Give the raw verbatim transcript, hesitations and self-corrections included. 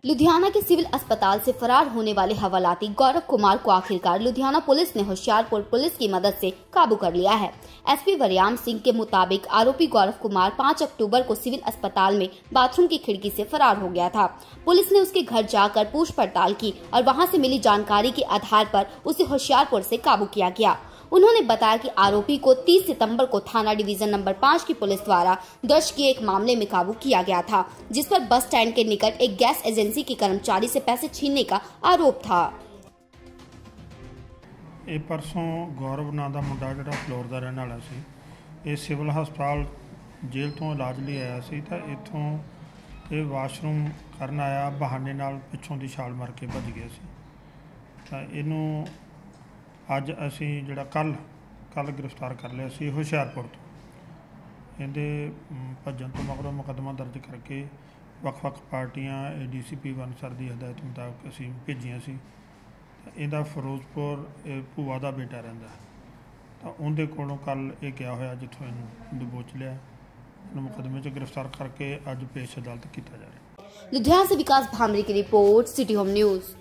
लुधियाना के सिविल अस्पताल से फरार होने वाले हवालाती गौरव कुमार को आखिरकार लुधियाना पुलिस ने होशियारपुर पुलिस की मदद से काबू कर लिया है। एसपी वरयाम सिंह के मुताबिक आरोपी गौरव कुमार पाँच अक्टूबर को सिविल अस्पताल में बाथरूम की खिड़की से फरार हो गया था। पुलिस ने उसके घर जाकर पूछ पड़ताल की और वहां से मिली जानकारी के आधार पर उसे होशियारपुर से काबू किया गया। उन्होंने बताया कि आरोपी को तीस सितंबर को थाना डिवीजन नंबर पाँच की पुलिस द्वारा दर्ज किए एक मामले में काबू किया गया था, जिस पर बस स्टैंड के निकट एक गैस एजेंसी के कर्मचारी से पैसे छीनने का आरोप था। ये परसों गौरव नाम का मुंडा जिहड़ा फ्लोर का रहने वाला सी, ये सिविल हस्पताल जेल तो इलाज लिए आया सी तां इत्थों ये वाशरूम करन आया, बहाने नाल पिछों दी छाल मार के भज गया सी। तां इहनूं अज असी जिहड़ा कल कल गिरफ्तार कर लिया सी होशियारपुर तो। इहदे भजन तो मगरों मुकदमा दर्ज करके वख-वख पार्टियां A D C P one sir की हदायत मुताबिक असी भेजियां सी। इहदा फिरोजपुर भूआ का बेटा रहिंदा, तो उहदे कोलों कल ये गया होया जिथों इहनूं दबोच लिया। इहनूं मुकदमे च गिरफ्तार करके अज पेश अदालत किया जा रहा है। लुधियाना से विकास भामरे की रिपोर्ट, सिटी होम न्यूज़।